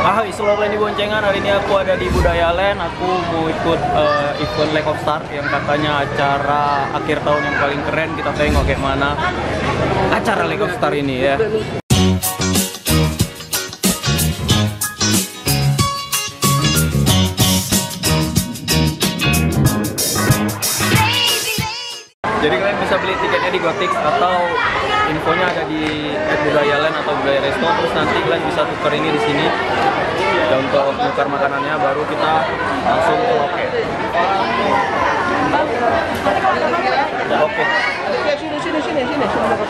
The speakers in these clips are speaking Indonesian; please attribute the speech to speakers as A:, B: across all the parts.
A: Selamat di Boncengan. Hari ini aku ada di Budaya Land. Aku mau ikut event Lake of Stars yang katanya acara akhir tahun yang paling keren. Kita tengok kayak mana acara Lake of Stars ini ya. Jadi kalian bisa beli tiketnya di Gotix atau infonya ada di Budaya Land atau Budaya Resto. Terus nanti kalian bisa tukar ini di sini. Dan untuk tukar makanannya baru kita langsung ke loket. Oke. Sini.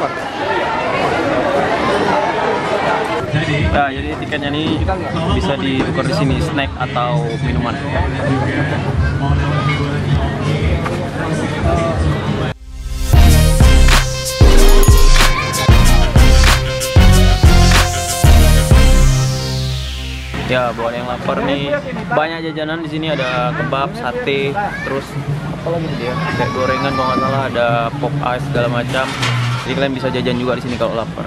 A: Nah, jadi tiketnya ini bisa ditukar di sini, snack atau minuman. Ya, buat yang lapar nih, banyak jajanan di sini, ada kebab, sate, terus apa lagi dia? Kayak gorengan kalau nggak salah, ada pop ice segala macam. Jadi kalian bisa jajan juga di sini kalau lapar.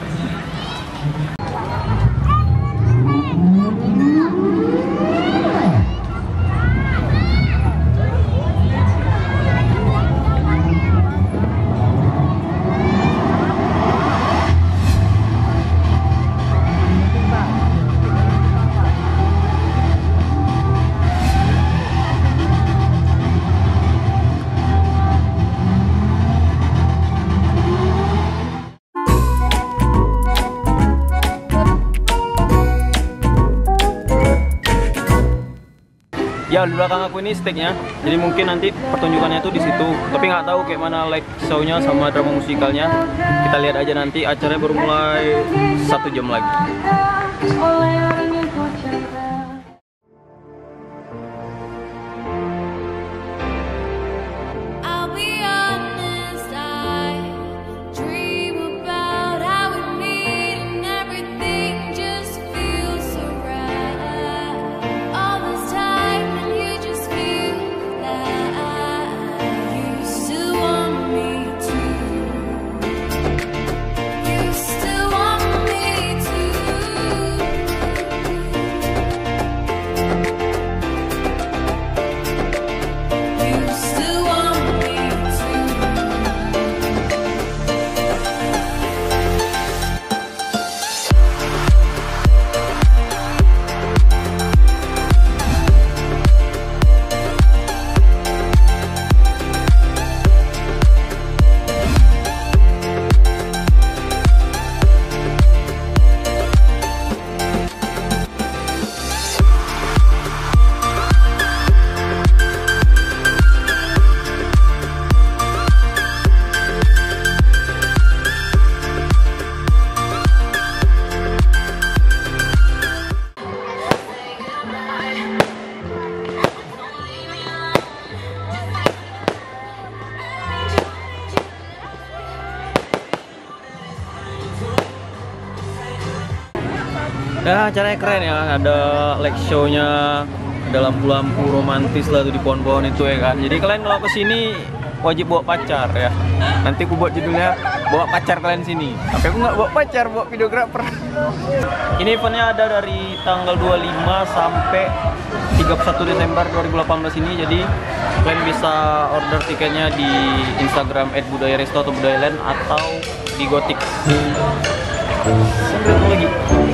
A: Ya, di belakang aku ini stage-nya. Jadi mungkin nanti pertunjukannya tuh di situ. Tapi nggak tahu kayak mana light show-nya sama drama musikalnya. Kita lihat aja nanti. Acaranya baru mulai 1 jam lagi. Ya, acaranya keren ya, ada light show-nya, ada lampu-lampu romantis lah tuh di pohon-pohon itu ya kan. Jadi kalian kalau kesini wajib bawa pacar ya. Nanti aku buat judulnya bawa pacar kalian sini. Tapi aku nggak bawa pacar, bawa videografer. Ini eventnya ada dari tanggal 25 sampai 31 Desember 2018 ini. Jadi kalian bisa order tiketnya di Instagram @budayaresto atau Budaya Land atau di Gotix. Sampai ketemu lagi.